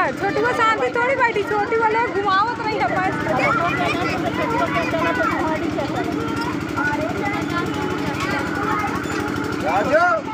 छोटी को शांति थोड़ी बैठी, छोटी वाले घुमावत नहीं है बस।